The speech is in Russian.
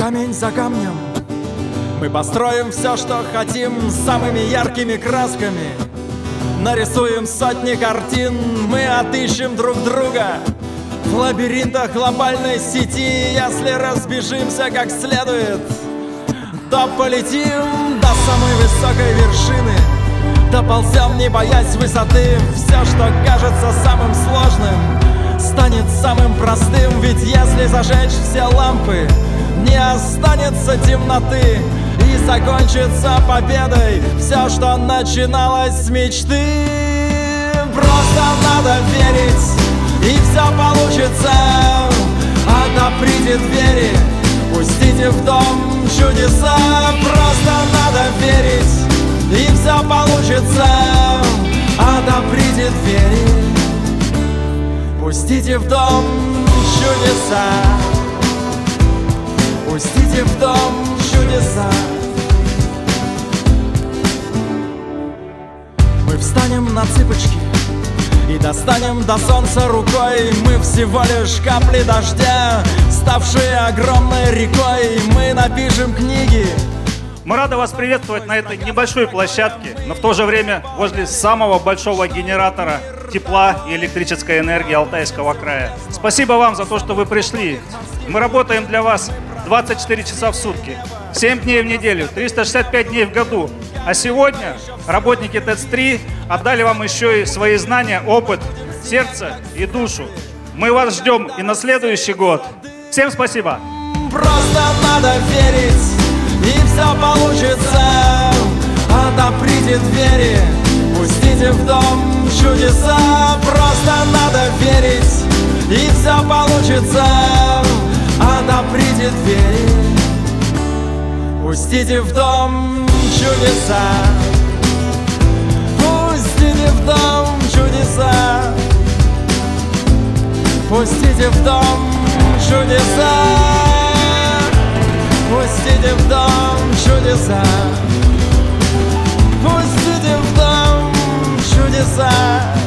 Камень за камнем мы построим все, что хотим, самыми яркими красками. Нарисуем сотни картин, мы отыщем друг друга в лабиринтах глобальной сети. Если разбежимся как следует, то полетим до самой высокой вершины. Доползем, не боясь высоты. Все, что кажется самым сложным, станет самым простым. Ведь если зажечь все лампы, не останется темноты. И закончится победой все, что начиналось с мечты. Просто надо верить, и все получится. Отоприте двери, пустите в дом чудеса. Просто надо верить, и все получится. Отоприте двери, пустите в дом чудеса. Пустите в дом чудеса. Мы встанем на цыпочки и достанем до солнца рукой. Мы всего лишь капли дождя, ставшие огромной рекой. Мы напишем книги. Мы рады вас приветствовать на этой небольшой площадке, но в то же время возле самого большого генератора тепла и электрической энергии Алтайского края. Спасибо вам за то, что вы пришли. Мы работаем для вас 24 часа в сутки, 7 дней в неделю, 365 дней в году. А сегодня работники ТЭЦ-3 отдали вам еще и свои знания, опыт, сердце и душу. Мы вас ждем и на следующий год. Всем спасибо! Просто надо верить, и все получится. Отоприте двери, пустите в дом чудеса. Просто надо верить, и все получится. Отоприте двери, пустите в дом чудеса. Пустите в дом чудеса. Пустите в дом чудеса. Пустите в дом чудеса. Пустите в дом чудеса.